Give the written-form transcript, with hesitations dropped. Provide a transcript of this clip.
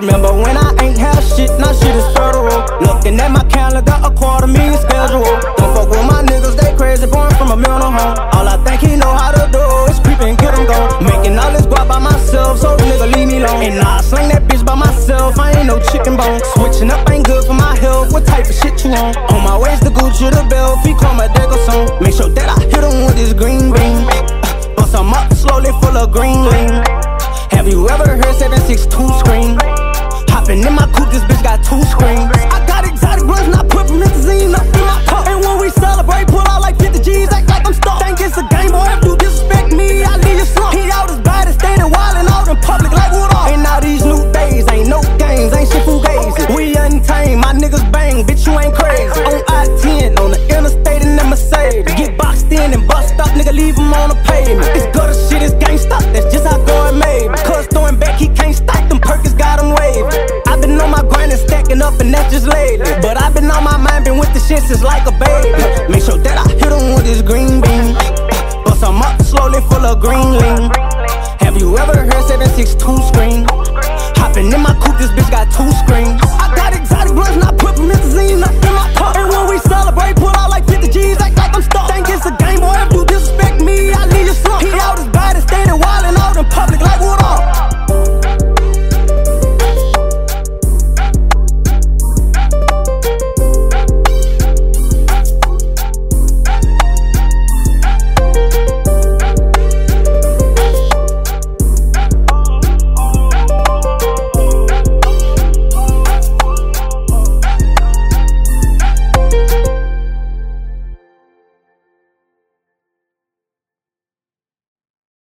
remember when I ain't have shit, now shit is federal. Looking at my calendar, $250,000 schedule. Don't fuck with my niggas, they crazy, born from a mental home. All I think he know how to do is creep and get him gone. Making all this guap by myself, so nigga leave me alone. And now I sling that bitch by myself, I ain't no chicken bone. Switching up ain't good for my health, what type of shit you on? On my waist, the Gucci, the belt, feet call my deco song. Make sure that I hit him with this green bean. Bust him up slowly, full of green lean. Have you ever heard 762 scream? Hopping in my coupe, this bitch got 2 screens. I got exotic blunts, and I put promethazine up in my cup. And when we celebrate, pull out like 50 G's, act like I'm stuck. Think it's a game, boy, if you disrespect me, I leave you slump. He out his body, standing wildin' out in public like what up? And now these new days, ain't no games, ain't shit fugazi. We untamed, my niggas bang, bitch, you ain't crazy. On I-10, on the interstate in the Mercedes. Get boxed in and bust up, nigga, leave him on the pavement. This gutter shit is gangsta, that's just how God made me. Cuz throwing back, he can't stop, them Perkins got him waving. I've been on my grind and stacking up, and that's just lately. But I've been on my mind, been with the shit since like a baby. Make sure that I hit him with this green bean. Bust him up slowly, full of green lean. Have you ever heard 762 scream? Hopping in my coupe, this bitch got 2 screens.